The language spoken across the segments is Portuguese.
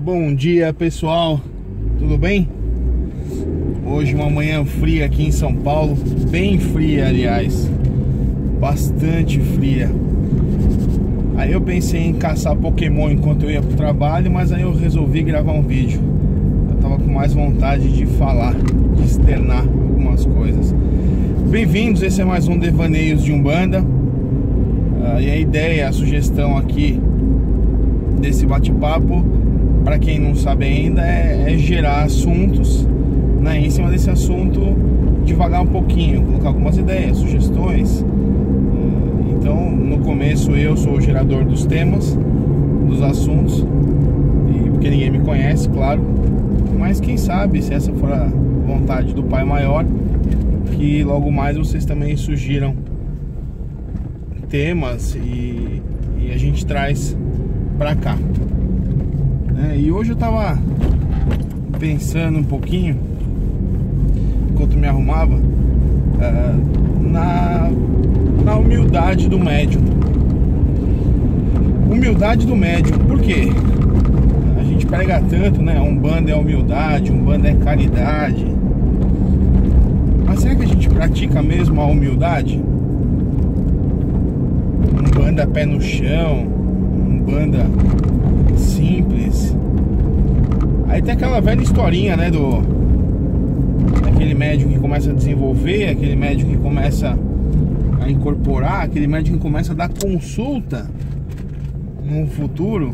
Bom dia, pessoal, tudo bem? Hoje uma manhã fria aqui em São Paulo, bem fria, aliás, bastante fria. Aí eu pensei em caçar Pokémon enquanto eu ia pro trabalho, mas aí eu resolvi gravar um vídeo. Eu tava com mais vontade de falar, de externar algumas coisas. Bem-vindos, esse é mais um Devaneios de Umbanda. E a ideia, a sugestão aqui desse bate-papo, para quem não sabe ainda, é gerar assuntos, né, em cima desse assunto, devagar um pouquinho, colocar algumas ideias, sugestões. Então, no começo eu sou o gerador dos temas, dos assuntos, e porque ninguém me conhece, claro, mas quem sabe, se essa for a vontade do Pai Maior, que logo mais vocês também sugiram temas e a gente traz pra cá. E hoje eu tava pensando um pouquinho, enquanto me arrumava, na humildade do médium. Humildade do médium, por quê? A gente prega tanto, né? Umbanda é humildade, Umbanda é caridade. Mas será que a gente pratica mesmo a humildade? Umbanda pé no chão, Umbanda simples. Aí tem aquela velha historinha, né, daquele médium que começa a desenvolver, aquele médium que começa a incorporar, aquele médium que começa a dar consulta no futuro.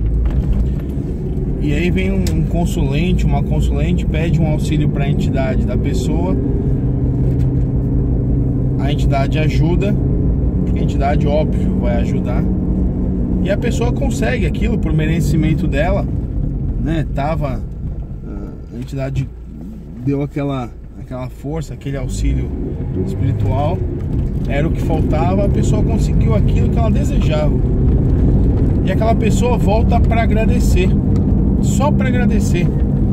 E aí vem um consulente, uma consulente, pede um auxílio para a entidade da pessoa. A entidade ajuda, porque a entidade, óbvio, vai ajudar. E a pessoa consegue aquilo por merecimento dela, né? A entidade deu aquela força, aquele auxílio espiritual, era o que faltava, a pessoa conseguiu aquilo que ela desejava. E aquela pessoa volta para agradecer, só para agradecer.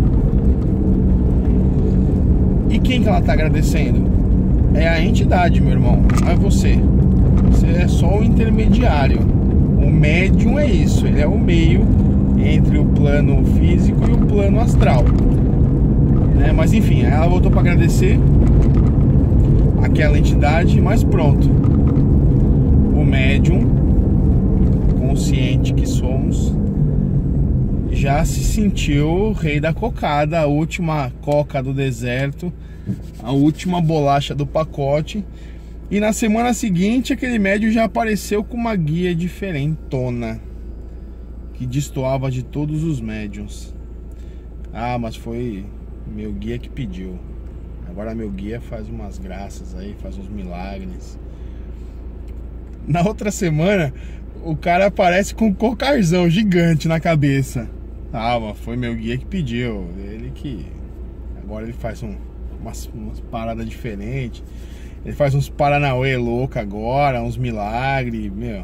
E quem que ela está agradecendo? É a entidade, meu irmão, não é você. Você é só o intermediário. O médium é isso, ele é o meio entre o plano físico e o plano astral, né? Mas enfim, ela voltou para agradecer aquela entidade, mas pronto. O médium, consciente que somos, já se sentiu o rei da cocada, a última coca do deserto, a última bolacha do pacote. E na semana seguinte, aquele médium já apareceu com uma guia diferentona, que destoava de todos os médiuns. Ah, mas foi meu guia que pediu. Agora meu guia faz umas graças aí, faz uns milagres. Na outra semana, o cara aparece com um cocarzão gigante na cabeça. Ah, mas foi meu guia que pediu. Ele que... Agora ele faz umas paradas diferentes. Ele faz uns paranauê louco agora, uns milagres, meu.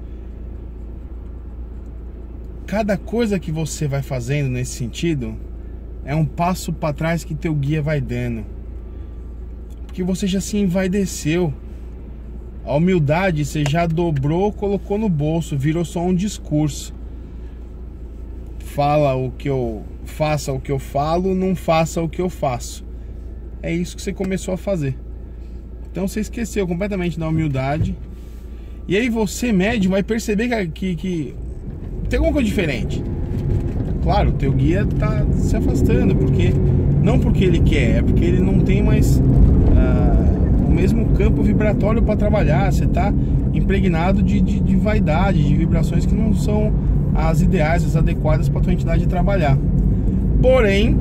Cada coisa que você vai fazendo nesse sentido é um passo para trás que teu guia vai dando. Porque você já se envaideceu. A humildade você já dobrou, colocou no bolso, virou só um discurso. Faça o que eu falo, não faça o que eu faço. É isso que você começou a fazer. Então você esqueceu completamente da humildade. E aí você, médium, vai perceber que tem alguma coisa diferente. Claro, o teu guia tá se afastando, não porque ele quer, é porque ele não tem mais o mesmo campo vibratório para trabalhar. Você tá impregnado de vaidade, de vibrações que não são as ideais, as adequadas para tua entidade trabalhar. Porém,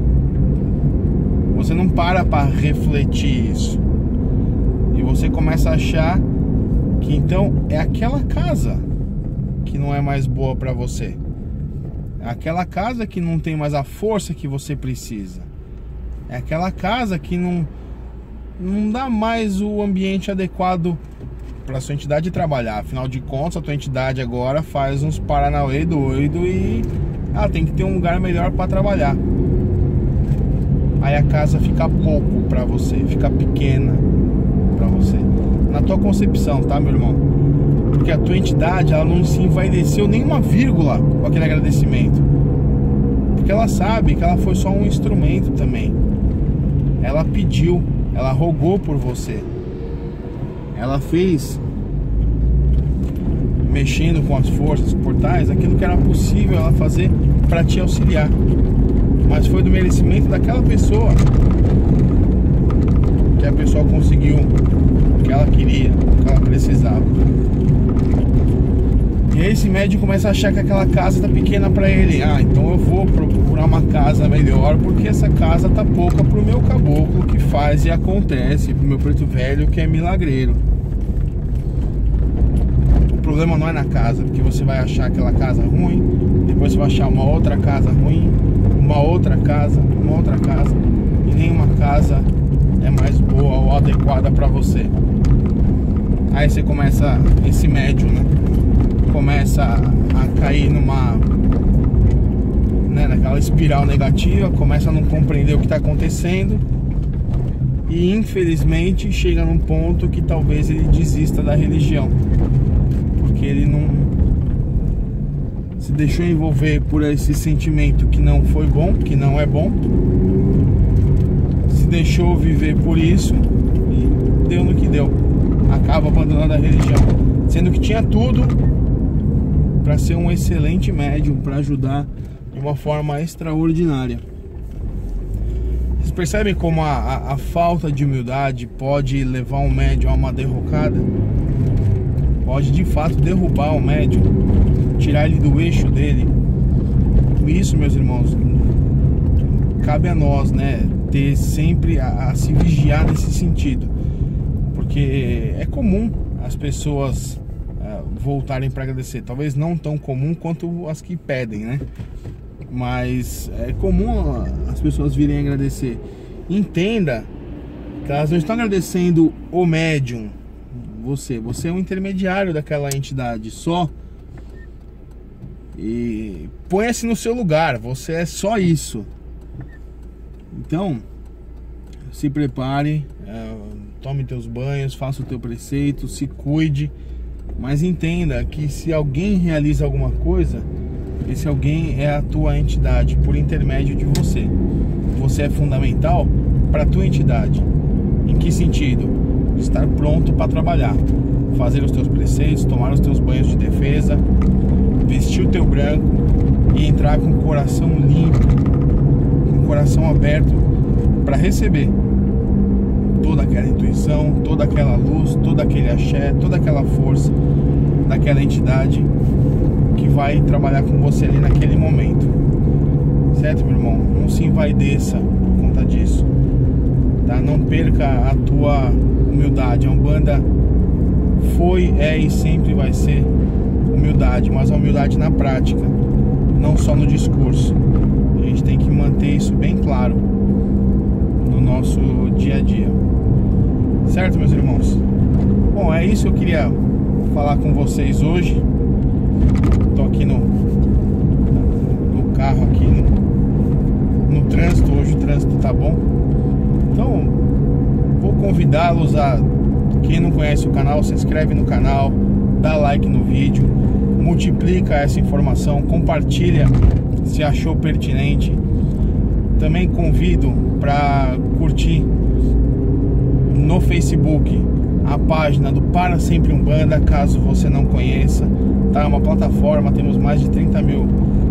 você não para refletir isso. E você começa a achar que então é aquela casa que não é mais boa para você. É aquela casa que não tem mais a força que você precisa. É aquela casa que não dá mais o ambiente adequado para sua entidade trabalhar. Afinal de contas, a tua entidade agora faz uns paranauê doido e ela tem que ter um lugar melhor para trabalhar. Aí a casa fica pouco para você, fica pequena para você, na tua concepção, tá, meu irmão? Porque a tua entidade, ela não se envaideceu nem uma vírgula com aquele agradecimento. porque ela sabe que ela foi só um instrumento também. Ela pediu, ela rogou por você. Ela fez, mexendo com as forças portais, aquilo que era possível ela fazer para te auxiliar. Mas foi do merecimento daquela pessoa que a pessoa conseguiu o que ela queria, o que ela precisava. E aí esse médium começa a achar que aquela casa tá pequena para ele. Ah, então eu vou procurar uma casa melhor, porque essa casa tá pouca pro meu caboclo que faz e acontece, pro meu preto velho que é milagreiro. O problema não é na casa, porque você vai achar aquela casa ruim, depois você vai achar uma outra casa ruim, uma outra casa, e nenhuma casa é mais boa ou adequada para você. Aí você começa, esse médium, né, começa a cair naquela espiral negativa, começa a não compreender o que está acontecendo e infelizmente chega num ponto que talvez ele desista da religião, porque ele não se deixou envolver por esse sentimento que não foi bom, que não é bom, se deixou viver por isso e deu no que deu, acaba abandonando a religião, sendo que tinha tudo para ser um excelente médium, para ajudar de uma forma extraordinária. Vocês percebem como a falta de humildade pode levar um médium a uma derrocada? Pode de fato derrubar o médium, tirar ele do eixo dele. Isso, meus irmãos, cabe a nós, né, ter sempre a se vigiar nesse sentido, porque é comum as pessoas voltarem para agradecer, talvez não tão comum quanto as que pedem, né? Mas é comum as pessoas virem agradecer. Entenda que elas não estão agradecendo o médium, você é um intermediário daquela entidade só, e ponha-se no seu lugar, você é só isso. Então se prepare, tome teus banhos, faça o teu preceito, se cuide, mas entenda que se alguém realiza alguma coisa, esse alguém é a tua entidade por intermédio de você. Você é fundamental para a tua entidade. Em que sentido? Estar pronto para trabalhar, fazer os teus preceitos, tomar os teus banhos de defesa, vestir o teu branco e entrar com o coração limpo, com o coração aberto para receber toda aquela intuição, toda aquela luz, todo aquele axé, toda aquela força daquela entidade que vai trabalhar com você ali naquele momento. Certo, meu irmão? Não se envaideça por conta disso, tá? Não perca a tua humildade. A Umbanda foi, é e sempre vai ser humildade, mas a humildade na prática, não só no discurso. A gente tem que manter isso bem claro no nosso dia a dia. Certo, meus irmãos? Bom, é isso que eu queria falar com vocês hoje. Tô aqui no carro, aqui no trânsito. Hoje o trânsito tá bom. Então, vou convidá-los a, quem não conhece o canal, se inscreve no canal, dá like no vídeo, multiplica essa informação, compartilha se achou pertinente. Também convido para curtir no Facebook a página do Para Sempre Umbanda, caso você não conheça, tá? É uma plataforma, temos mais de 30 mil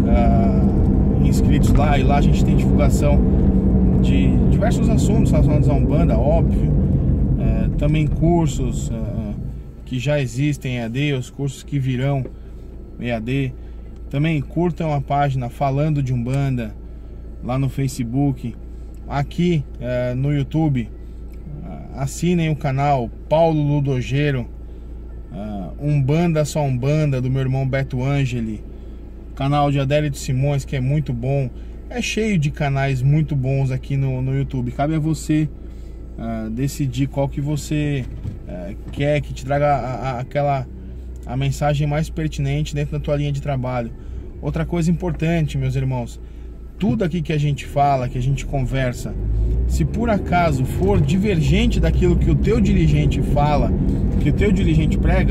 inscritos lá, e lá a gente tem divulgação de diversos assuntos relacionados à Umbanda, óbvio, também cursos que já existem EAD, os cursos que virão EAD. Também curtam a página Falando de Umbanda lá no Facebook, aqui no YouTube. Assinem o canal Paulo Ludogeiro, Umbanda Só Umbanda, do meu irmão Beto Angeli, canal de Adélito Simões, que é muito bom. É cheio de canais muito bons aqui no YouTube. Cabe a você decidir qual que você quer que te traga a mensagem mais pertinente dentro da tua linha de trabalho. Outra coisa importante, meus irmãos, tudo aqui que a gente fala, que a gente conversa, se por acaso for divergente daquilo que o teu dirigente fala, que o teu dirigente prega,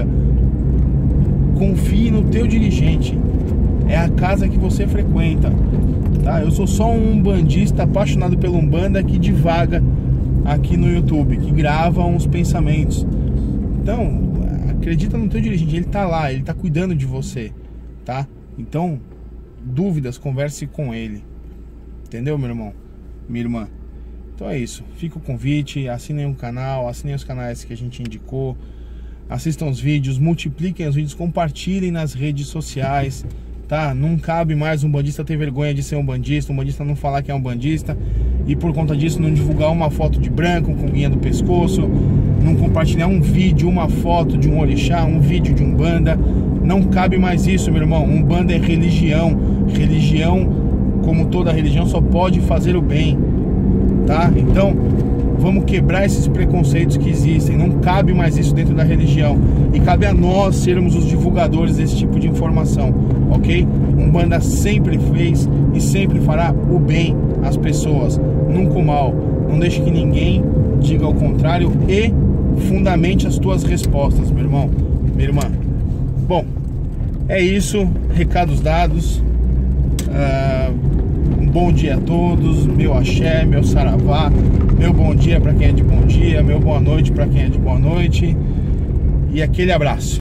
confie no teu dirigente. É a casa que você frequenta, tá? Eu sou só um umbandista apaixonado pela Umbanda que divaga aqui no YouTube, que grava uns pensamentos. Então, acredita no teu dirigente, ele tá lá, ele tá cuidando de você, tá? Então, dúvidas, converse com ele. Entendeu, meu irmão? Minha irmã? Então é isso, fica o convite, assinem o canal, assinem os canais que a gente indicou, assistam os vídeos, multipliquem os vídeos, compartilhem nas redes sociais, tá? Não cabe mais um bandista ter vergonha de ser um bandista não falar que é um bandista e por conta disso não divulgar uma foto de branco com guinha do pescoço, não compartilhar um vídeo, uma foto de um orixá, um vídeo de Umbanda. Não cabe mais isso, meu irmão. Umbanda é religião, como toda religião, só pode fazer o bem, tá? Então, vamos quebrar esses preconceitos que existem. Não cabe mais isso dentro da religião. E cabe a nós sermos os divulgadores desse tipo de informação, ok? Umbanda sempre fez e sempre fará o bem às pessoas, nunca o mal. Não deixe que ninguém diga ao contrário e fundamente as tuas respostas, meu irmão, minha irmã. Bom, é isso. Recados dados. Um bom dia a todos, meu axé, meu saravá, meu bom dia para quem é de bom dia, meu boa noite para quem é de boa noite e aquele abraço.